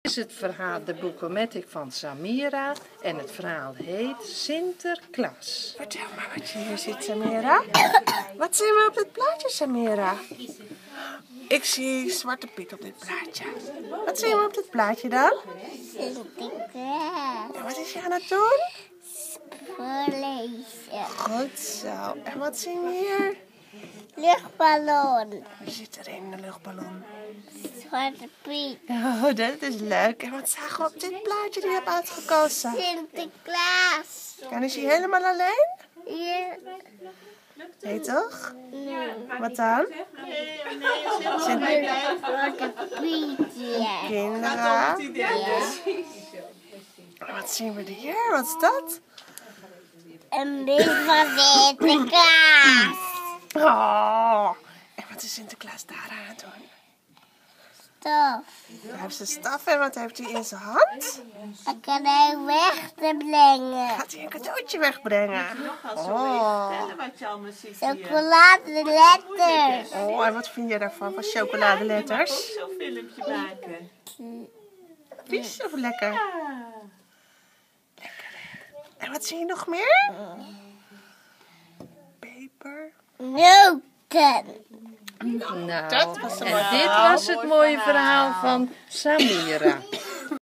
Dit is het verhaal de Boekomatic van Samira en het verhaal heet Sinterklaas. Vertel maar wat je hier ziet, Samira. Wat zien we op dit plaatje, Samira? Ik zie Zwarte Piet op dit plaatje. Wat zien we op dit plaatje dan? Sinterklaas. En wat is je aan het doen? Voorlezen. Goed zo. En wat zien we hier? Luchtballon. Wie zit er in de luchtballon? Zwarte Piet. Oh, dat is leuk. En wat zagen we op dit plaatje die je hebt uitgekozen? Sinterklaas. En is hij helemaal alleen? Hier. Nee, toch? Nee. Wat dan? Zwarte Pietje. Kinderen. Ja. En wat zien we hier? Wat is dat? Een brief van Sinterklaas. Oh. En wat is Sinterklaas daar aan het doen? Stof. Hij heeft zijn staf en wat heeft hij in zijn hand? Dan kan hij weg te brengen. Gaat hij een cadeautje wegbrengen? Oh. Chocoladeletters. Oh, en wat vind je daarvan, van chocoladeletters? Zo'n filmpje maken. Vies of lekker? Lekker. En wat zie je nog meer? Peper. Noten. Nou, Dat was een en mooi dit verhaal. was het mooie verhaal van Samira.